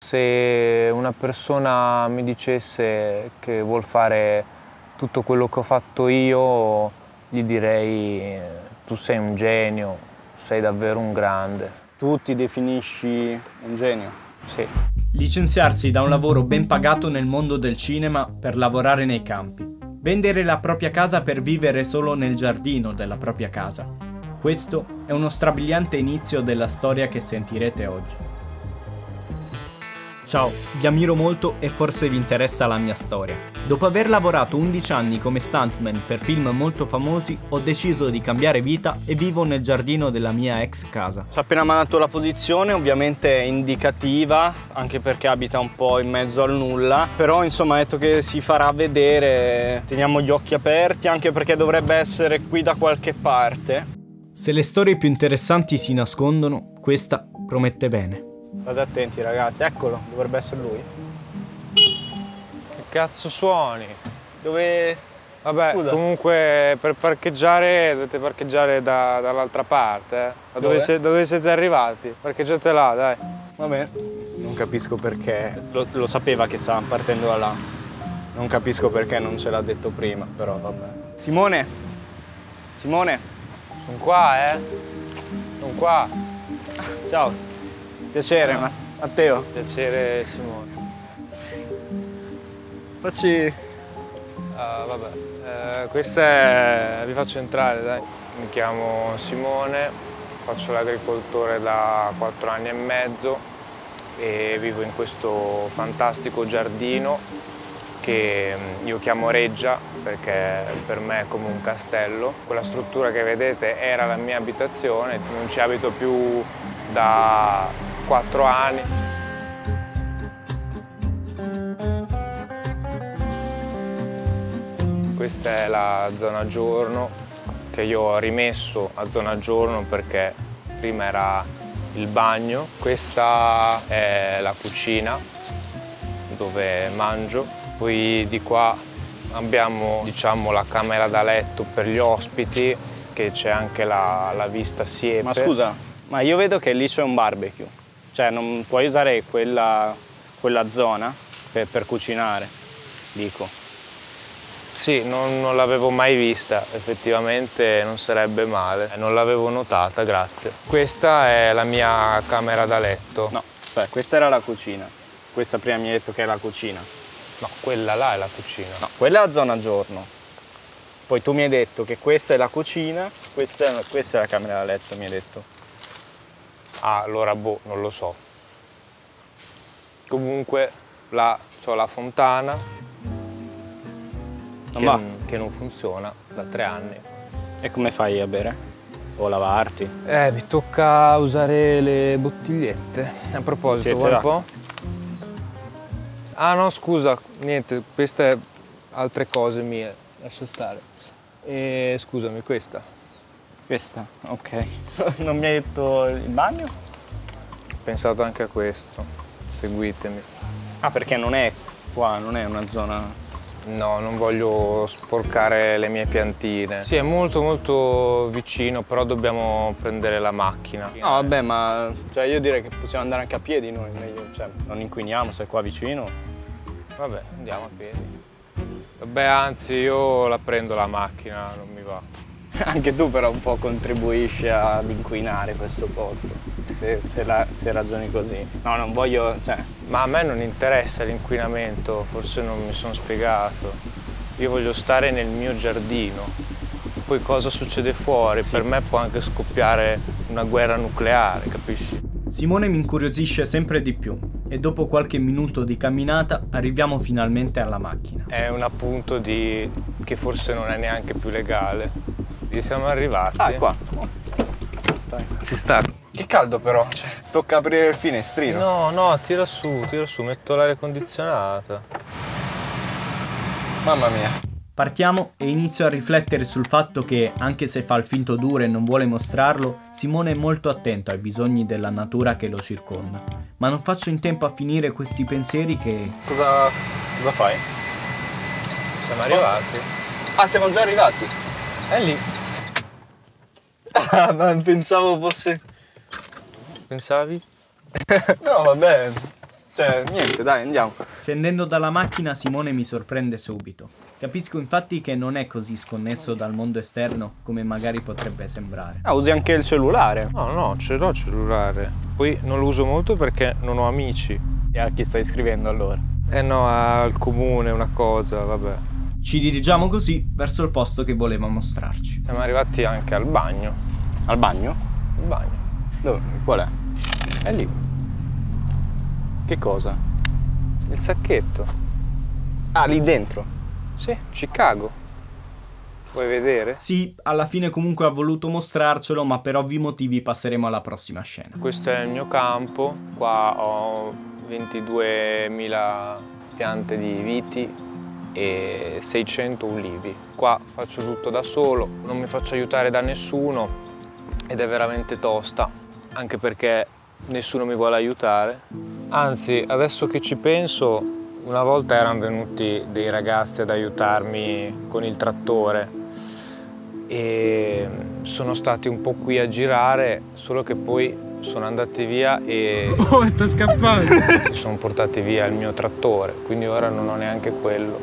Se una persona mi dicesse che vuol fare tutto quello che ho fatto io, gli direi: tu sei un genio, sei davvero un grande. Tu ti definisci un genio? Sì. Licenziarsi da un lavoro ben pagato nel mondo del cinema per lavorare nei campi. Vendere la propria casa per vivere solo nel giardino della propria casa. Questo è uno strabiliante inizio della storia che sentirete oggi. Ciao, vi ammiro molto e forse vi interessa la mia storia. Dopo aver lavorato 11 anni come stuntman per film molto famosi, ho deciso di cambiare vita e vivo nel giardino della mia ex casa. Ci ha appena mandato la posizione, ovviamente è indicativa, anche perché abita un po' in mezzo al nulla, però insomma ha detto che si farà vedere, teniamo gli occhi aperti, anche perché dovrebbe essere qui da qualche parte. Se le storie più interessanti si nascondono, questa promette bene. State attenti ragazzi, eccolo, dovrebbe essere lui. Che cazzo suoni? Dove... Vabbè, Scusa. comunque per parcheggiare dovete parcheggiare dall'altra parte. Da dove siete arrivati? Parcheggiate là, dai. Vabbè, non capisco perché, lo sapeva che stavamo partendo da là. Non capisco perché non ce l'ha detto prima, però vabbè. Simone! Simone! Sono qua, Sono qua. Ciao! Piacere, Ciao. Matteo. Piacere, Simone. Facci... Vabbè, questa è... vi faccio entrare, dai. Mi chiamo Simone, faccio l'agricoltore da 4 anni e mezzo e vivo in questo fantastico giardino che io chiamo Reggia perché per me è come un castello. Quella struttura che vedete era la mia abitazione, non ci abito più da 4 anni. Questa è la zona giorno che io ho rimesso a zona giorno perché prima era il bagno. Questa è la cucina dove mangio. Poi di qua abbiamo, diciamo, la camera da letto per gli ospiti, che c'è anche la vista siepe. Ma scusa, ma io vedo che lì c'è un barbecue. Cioè non puoi usare quella zona per cucinare, dico. Sì, non l'avevo mai vista, effettivamente non sarebbe male. Non l'avevo notata, grazie. Questa è la mia camera da letto. No, aspetta, questa era la cucina. Questa prima mi hai detto che è la cucina. No, quella là è la cucina. No, quella è la zona giorno. Poi tu mi hai detto che questa è la cucina, questa è la camera da letto, mi hai detto. Ah, allora boh, non lo so. Comunque là c'ho la fontana che non funziona da 3 anni. E come fai a bere? O lavarti? Mi tocca usare le bottigliette. A proposito, guarda un po'. Ah no, scusa, niente, queste altre cose mie, lascia stare. E scusami, questa. Questa? Ok. Non mi hai detto il bagno? Ho pensato anche a questo. Seguitemi. Ah, perché non è qua, non è una zona... No, non voglio sporcare le mie piantine. Sì, è molto molto vicino, però dobbiamo prendere la macchina. No, vabbè, ma cioè io direi che possiamo andare anche a piedi noi, meglio, cioè non inquiniamo se è qua vicino. Vabbè, andiamo a piedi. Vabbè, anzi, io la prendo la macchina, non mi va. Anche tu però un po' contribuisci ad inquinare questo posto, se ragioni così. No, non voglio, cioè... Ma a me non interessa l'inquinamento, forse non mi sono spiegato. Io voglio stare nel mio giardino. Poi cosa succede fuori? Sì. Per me può anche scoppiare una guerra nucleare, capisci? Simone mi incuriosisce sempre di più e dopo qualche minuto di camminata arriviamo finalmente alla macchina. È un appunto che forse non è neanche più legale. Lì siamo arrivati. Ah, qua. Dai. Ci sta. Che caldo però, cioè, tocca aprire il finestrino. No, tira su, metto l'aria condizionata. Mamma mia. Partiamo e inizio a riflettere sul fatto che, anche se fa il finto duro e non vuole mostrarlo, Simone è molto attento ai bisogni della natura che lo circonda. Ma non faccio in tempo a finire questi pensieri che... Cosa fai? Siamo arrivati. Ah, siamo già arrivati? È lì. Ah, ma pensavo fosse... Pensavi? No, vabbè. Cioè, niente, dai, andiamo. Scendendo dalla macchina Simone mi sorprende subito. Capisco infatti che non è così sconnesso dal mondo esterno come magari potrebbe sembrare. Ah, usi anche il cellulare? No, ce l'ho cellulare. Poi non lo uso molto perché non ho amici. E a chi stai scrivendo allora? Eh no, al comune una cosa, vabbè. Ci dirigiamo così verso il posto che voleva mostrarci. Siamo arrivati anche al bagno. Al bagno? Il bagno. Dove? Qual è? È lì. Che cosa? Il sacchetto. Ah, lì dentro? Sì, Chicago. Vuoi vedere? Sì, alla fine comunque ha voluto mostrarcelo, ma per ovvi motivi passeremo alla prossima scena. Questo è il mio campo. Qua ho 22.000 piante di viti e 600 ulivi. Qua faccio tutto da solo, non mi faccio aiutare da nessuno ed è veramente tosta, anche perché nessuno mi vuole aiutare. Anzi, adesso che ci penso, una volta erano venuti dei ragazzi ad aiutarmi con il trattore e sono stati un po' qui a girare, solo che poi sono andati via e Oh, sta scappando! si sono portati via il mio trattore, quindi ora non ho neanche quello.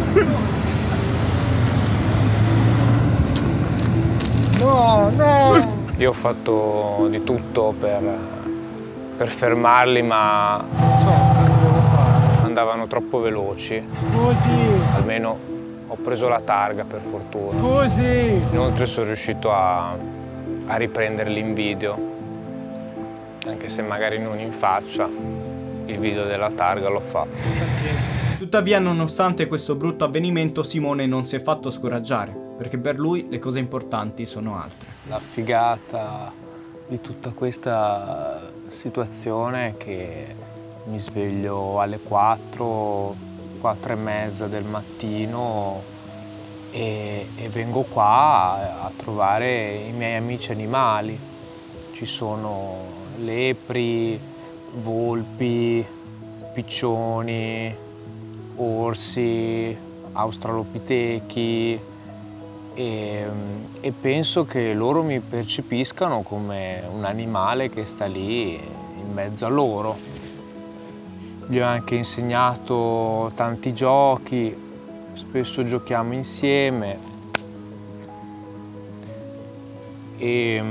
No! Io ho fatto di tutto per fermarli, ma andavano troppo veloci. Scusi! Almeno ho preso la targa, per fortuna. Scusi! Inoltre sono riuscito a riprenderli in video, anche se magari non in faccia, il video della targa l'ho fatto. Tuttavia, nonostante questo brutto avvenimento, Simone non si è fatto scoraggiare, perché per lui le cose importanti sono altre. La figata di tutta questa situazione è che mi sveglio alle 4 e mezza del mattino e vengo qua a trovare i miei amici animali. Ci sono lepri, volpi, piccioni, orsi, australopitechi e penso che loro mi percepiscano come un animale che sta lì in mezzo a loro. Gli ho anche insegnato tanti giochi, spesso giochiamo insieme e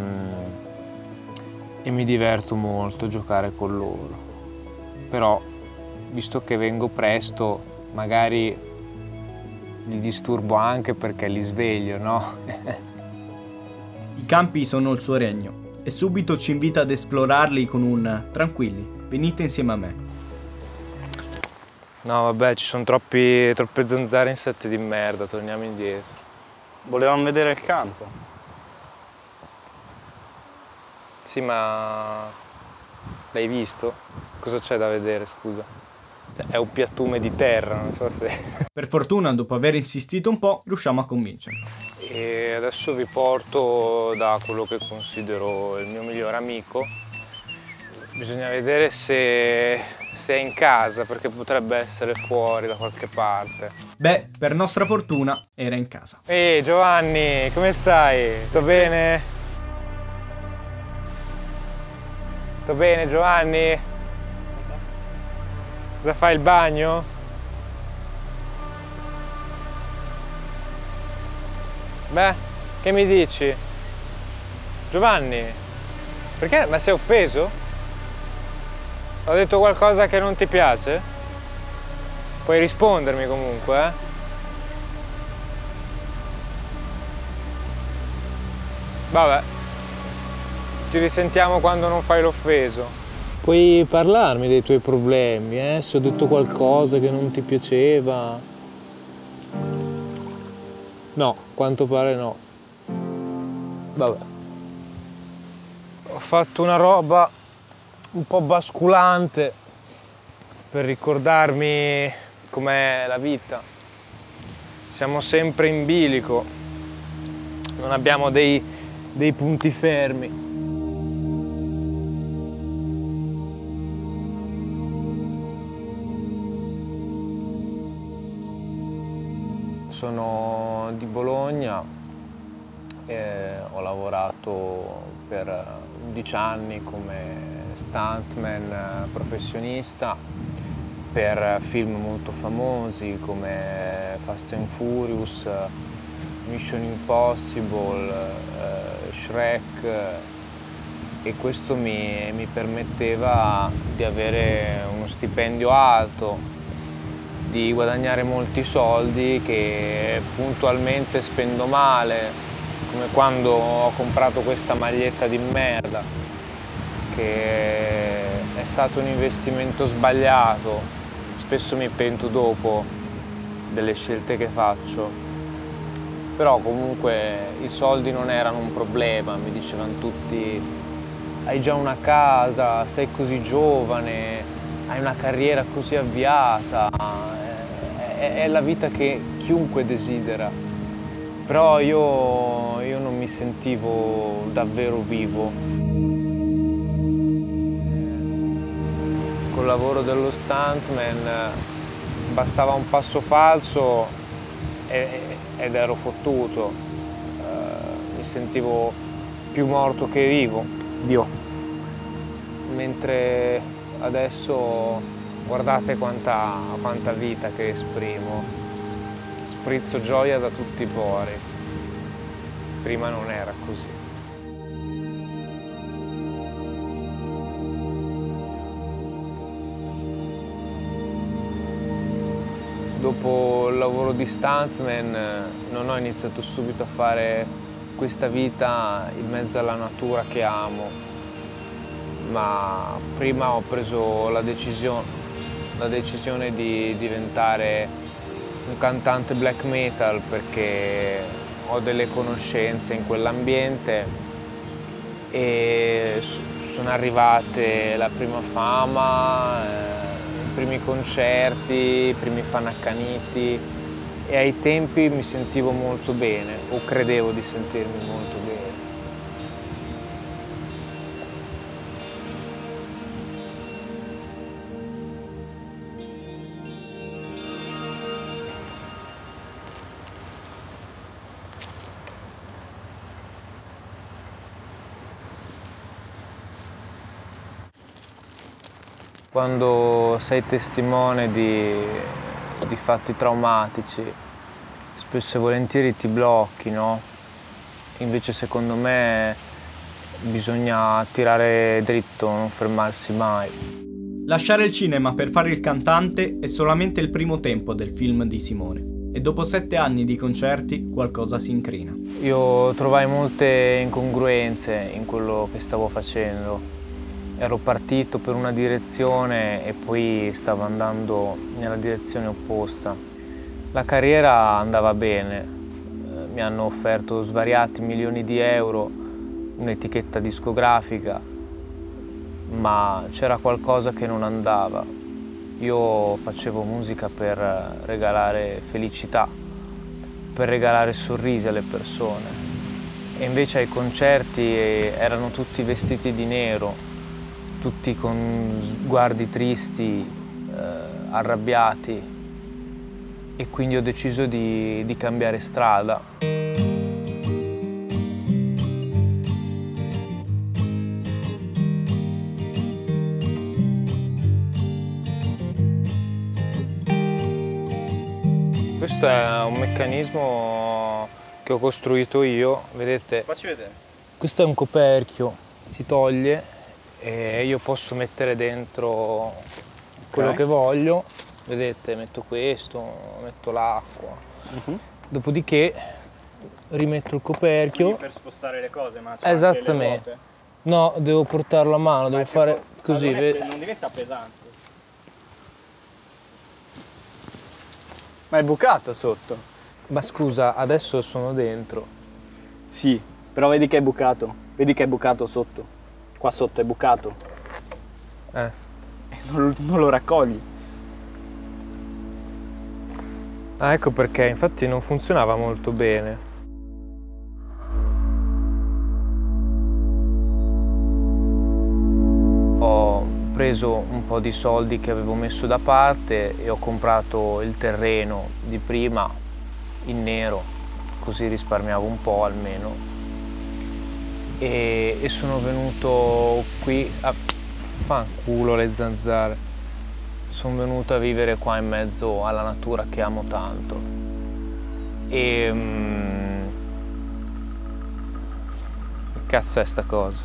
mi diverto molto a giocare con loro. Però, visto che vengo presto, magari li disturbo anche perché li sveglio, no? I campi sono il suo regno e subito ci invita ad esplorarli con un tranquilli, venite insieme a me. No, vabbè, ci sono troppe zanzare, insetti di merda, torniamo indietro. Volevamo vedere il campo. Sì, ma l'hai visto? Cosa c'è da vedere, scusa? Cioè, è un piattume di terra, non so se... Per fortuna, dopo aver insistito un po', riusciamo a convincerlo. E adesso vi porto da quello che considero il mio migliore amico. Bisogna vedere se è in casa, perché potrebbe essere fuori da qualche parte. Beh, per nostra fortuna, era in casa. Ehi Giovanni, come stai? Tutto bene? Tutto bene Giovanni? Cosa fai, il bagno? Beh, che mi dici? Giovanni, perché? Ma sei offeso? Ho detto qualcosa che non ti piace? Puoi rispondermi comunque, eh? Vabbè, ci risentiamo quando non fai l'offeso. Puoi parlarmi dei tuoi problemi, se ho detto qualcosa che non ti piaceva. No, quanto pare no. Vabbè. Ho fatto una roba un po' basculante per ricordarmi com'è la vita. Siamo sempre in bilico, non abbiamo dei punti fermi. Sono di Bologna, ho lavorato per 11 anni come stuntman professionista per film molto famosi come Fast and Furious, Mission Impossible, Shrek, e questo mi permetteva di avere uno stipendio alto, di guadagnare molti soldi che puntualmente spendo male, come quando ho comprato questa maglietta di merda, che è stato un investimento sbagliato. Spesso mi pento dopo delle scelte che faccio, però comunque i soldi non erano un problema. Mi dicevano tutti: hai già una casa, sei così giovane, hai una carriera così avviata, è la vita che chiunque desidera. Però io non mi sentivo davvero vivo. Col lavoro dello stuntman bastava un passo falso ed ero fottuto. Mi sentivo più morto che vivo. Dio. Mentre adesso guardate quanta vita che esprimo. Sprizzo gioia da tutti i pori. Prima non era così. Dopo il lavoro di stuntman non ho iniziato subito a fare questa vita in mezzo alla natura che amo, ma prima ho preso la decisione di diventare un cantante black metal, perché ho delle conoscenze in quell'ambiente e sono arrivate la prima fama, i primi concerti, i primi fan accaniti, e ai tempi mi sentivo molto bene, o credevo di sentirmi molto bene. Quando sei testimone di fatti traumatici, spesso e volentieri ti blocchi, no? Invece secondo me bisogna tirare dritto, non fermarsi mai. Lasciare il cinema per fare il cantante è solamente il primo tempo del film di Simone, e dopo 7 anni di concerti qualcosa si incrina. Io trovai molte incongruenze in quello che stavo facendo. Ero partito per una direzione e poi stavo andando nella direzione opposta. La carriera andava bene, mi hanno offerto svariati milioni di euro, un'etichetta discografica, ma c'era qualcosa che non andava. Io facevo musica per regalare felicità, per regalare sorrisi alle persone, e invece ai concerti erano tutti vestiti di nero, tutti con sguardi tristi, arrabbiati, e quindi ho deciso di cambiare strada. Questo è un meccanismo che ho costruito io, vedete? Facci vedere. Questo è un coperchio, si toglie e io posso mettere dentro quello che voglio. Vedete, metto questo, metto l'acqua. Dopodiché rimetto il coperchio. Quindi per spostare le cose, ma c'è esattamente. anche le ruote. No, devo portarlo a mano, devo fare così. Non diventa pesante. Ma è bucato sotto. Ma scusa, adesso sono dentro. Sì, però vedi che è bucato. Vedi che è bucato sotto. Qua sotto è bucato. Non lo raccogli. Ah, ecco perché, infatti non funzionava molto bene. Ho preso un po' di soldi che avevo messo da parte e ho comprato il terreno di prima in nero, così risparmiavo un po' almeno. E sono venuto qui a Fanculo le zanzare. Sono venuto a vivere qua in mezzo alla natura che amo tanto. E... che cazzo è sta cosa?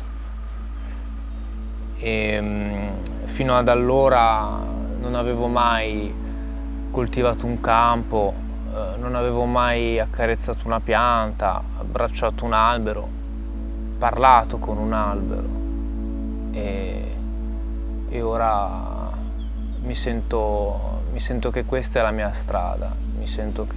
E fino ad allora non avevo mai coltivato un campo, non avevo mai accarezzato una pianta, abbracciato un albero, parlato con un albero. E ora mi sento che questa è la mia strada, mi sento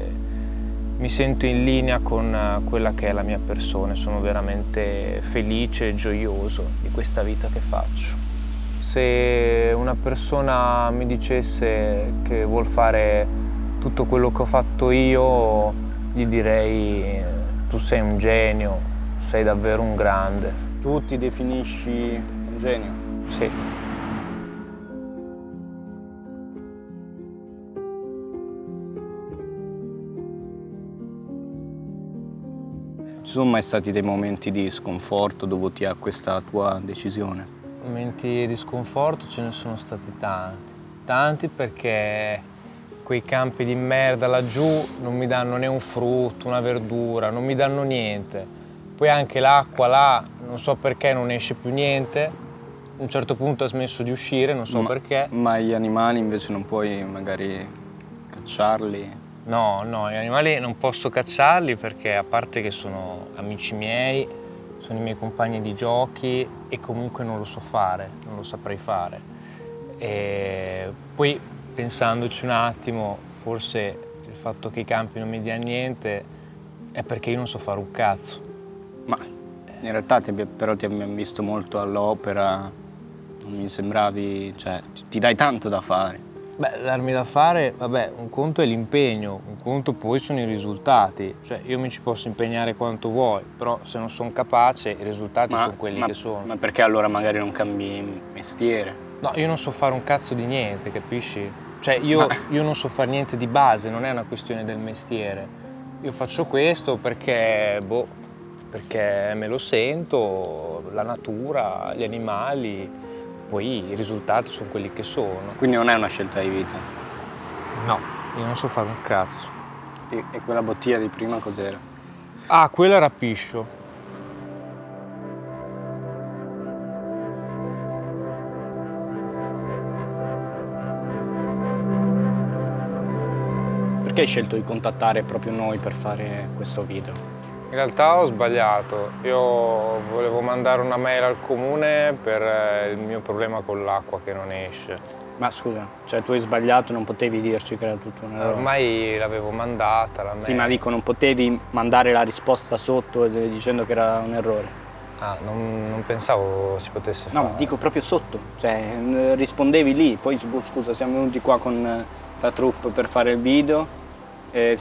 in linea con quella che è la mia persona, sono veramente felice e gioioso di questa vita che faccio. Se una persona mi dicesse che vuol fare tutto quello che ho fatto io, gli direi: tu sei un genio, sei davvero un grande. Tu ti definisci un genio? Sì. Ci sono mai stati dei momenti di sconforto dovuti a questa tua decisione? Momenti di sconforto ce ne sono stati tanti perché quei campi di merda laggiù non mi danno né un frutto, una verdura, non mi danno niente. Poi anche l'acqua là, non so perché non esce più niente, a un certo punto ha smesso di uscire, non so perché. Ma gli animali invece non puoi magari cacciarli? No, gli animali non posso cacciarli perché a parte che sono amici miei, sono i miei compagni di giochi e comunque non lo so fare, non lo saprei fare. E poi pensandoci un attimo, forse il fatto che i campi non mi diano niente è perché io non so fare un cazzo. Ma in realtà però ti abbiamo visto molto all'opera, non mi sembravi, cioè ti dai tanto da fare. Beh, darmi da fare, vabbè, un conto è l'impegno, un conto poi sono i risultati. Cioè, io mi ci posso impegnare quanto vuoi, però se non sono capace, i risultati sono quelli che sono. Ma perché allora magari non cambi mestiere? No, io non so fare un cazzo di niente, capisci? Cioè, io non so fare niente di base, non è una questione del mestiere. Io faccio questo perché, perché me lo sento, la natura, gli animali. Poi i risultati sono quelli che sono. Quindi non è una scelta di vita? No, io non so fare un cazzo. E quella bottiglia di prima cos'era? Ah, quella era piscio. Perché hai scelto di contattare proprio noi per fare questo video? In realtà ho sbagliato, io volevo mandare una mail al comune per il mio problema con l'acqua che non esce. Ma scusa, cioè tu hai sbagliato, non potevi dirci che era tutto un errore? Ormai l'avevo mandata la mail. Sì, ma dico, non potevi mandare la risposta sotto dicendo che era un errore? Ah, non pensavo si potesse fare. No, dico proprio sotto, cioè rispondevi lì, poi scusa, siamo venuti qua con la troupe per fare il video e...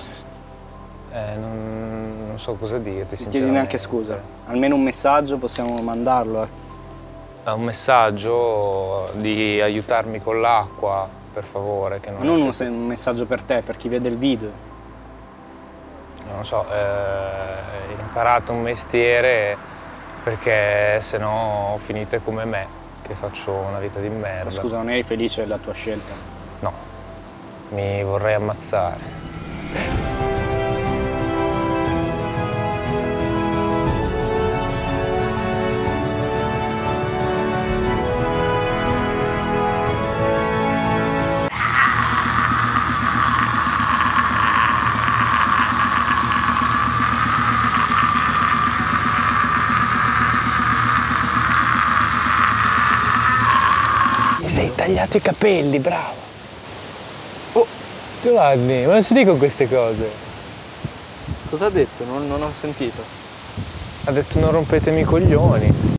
non so cosa dirti, sinceramente. Non chiedi neanche scusa, almeno un messaggio possiamo mandarlo. Un messaggio di aiutarmi con l'acqua, per favore. Che non un messaggio per te, per chi vede il video. Non lo so, ho imparato un mestiere perché se no finite come me, che faccio una vita di merda. Ma scusa, non eri felice della tua scelta? No, mi vorrei ammazzare. Sei tagliato i capelli, bravo! Oh, Giovanni, ma non si dicono queste cose? Cosa ha detto? Non ho sentito. Ha detto non rompetemi i coglioni.